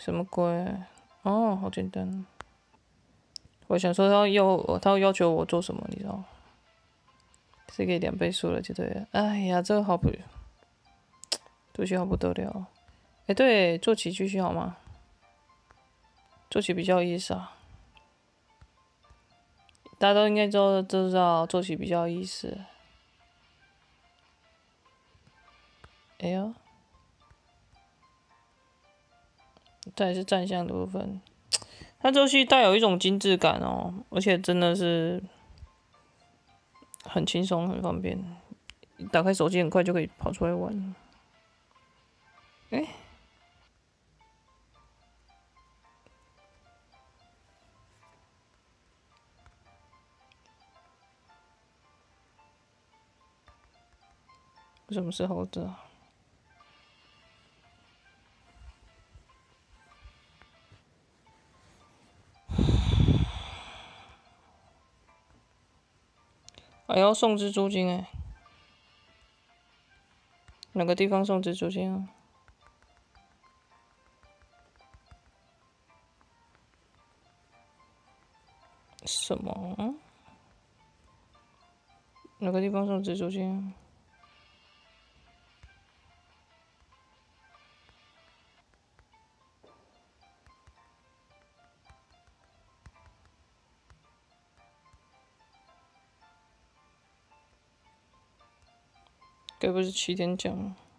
什么鬼？哦，好简单。我想说他要求我做什么，你知道吗？是给2倍速了就对了。哎呀，这个好不，做起好不得了。哎，对，做起继续好吗？做起比较有意思啊。大家都应该都知道做起比较有意思。哎呦，这也是站相的部分。它这游戏带有一种精致感哦，而且真的是很轻松、很方便，打开手机很快就可以跑出来玩。哎，为什么是猴子啊？还要送蜘蛛精哎？哪个地方送蜘蛛精啊？什么？哪个地方送蜘蛛精？该不是7天奖？